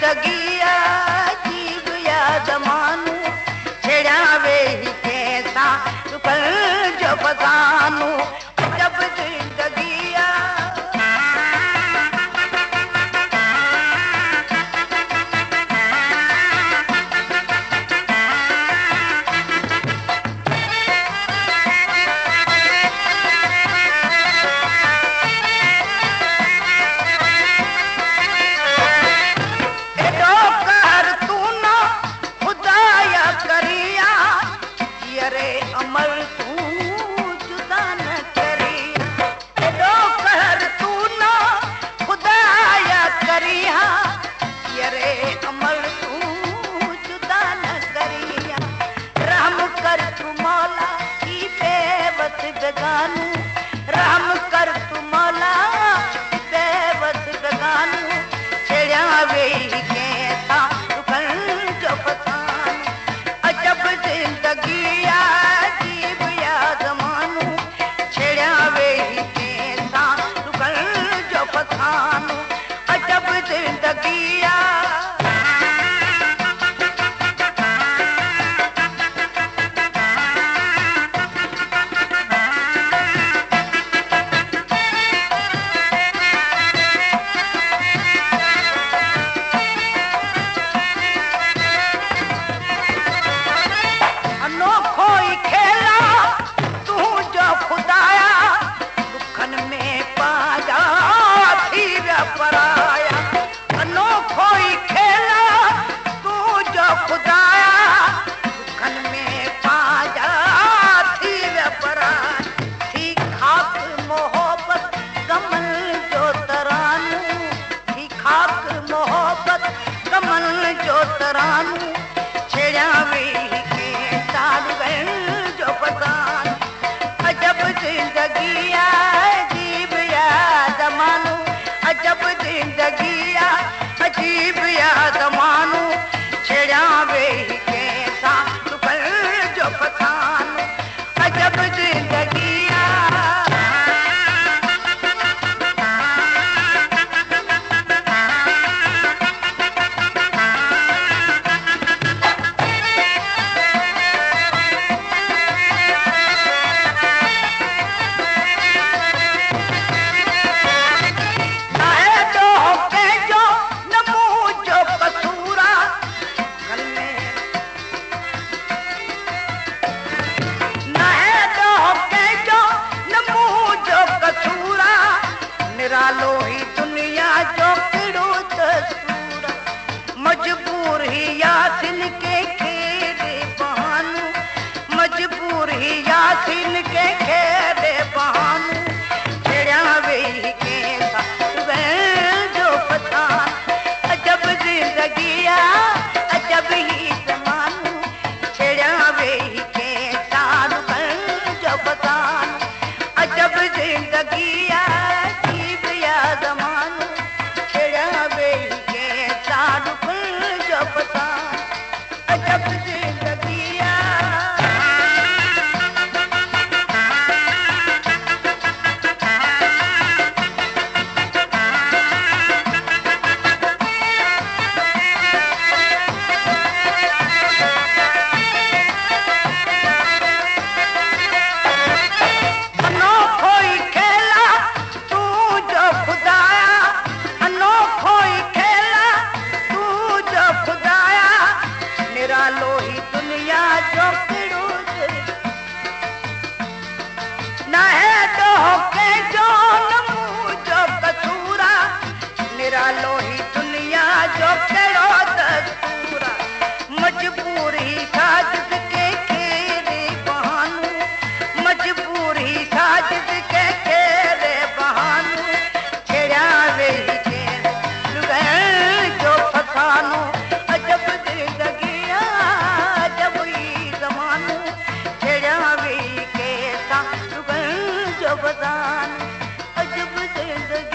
जिंदगी अजीब या ज़मानू छेड़ा वे ही कैसा कल जो फसानू जब जिंदगी अमर तू जुदा न करिया एडो कहर तू न खुदाया करिया यरे अमर तू जुदा न करिया रहम कर तू मौला की बेवस बेगानू रहम कर तू मौला बेवस बेगानू छेड़ा वे कैसा दुखन जो फसानू अजब जिंदगी अजब जिंदगी अनोखो ही खेला तू जो खुदाया दुखन में पाजा पराया अनोखो ही खेला तू जो खुदाया दुखन में पाजा थी पराया थी खाक मोहब्बत कमल जो तरानू थी खाक मोहब्बत कमल जो तरानू छेड़ा वे के साल जो फसान अजब जिंदगी अजीब या ज़मानू अजब जिंदगी अजीब या ज़मानू छेड़ा वे कैसा दुखन जो फसानू अजब जिंदगी निरालो ही दुनिया जो किड़ो तसूरा मजबूर ही यासिन के खेदे बहानू मजबूर ही यासिन के खेदे बहानू छेड़ा वे कैसा जो फसान अजब जिंदगी अजब ही ज़मानू छेड़ा वे कैसा जो फसान अजब जिंदगी ज़मानू छेड़ा वे कैसा दुखन जो फसान अजब जिंदगी निरालो ही दुनिया जो किड़ो न है तो के जो नमू जो कसूरा निरालो ही दुनिया जो किड़ो दसूरा मजबूर ही साजिद के खेरे बहानू मजबूर ही साजिद के खेरे बहानू छेड़ा वे जो फसानू अजब जिंदगी अजब ही ज़मानू छेड़ा वे कैसा जो फसान अजब जिंदगी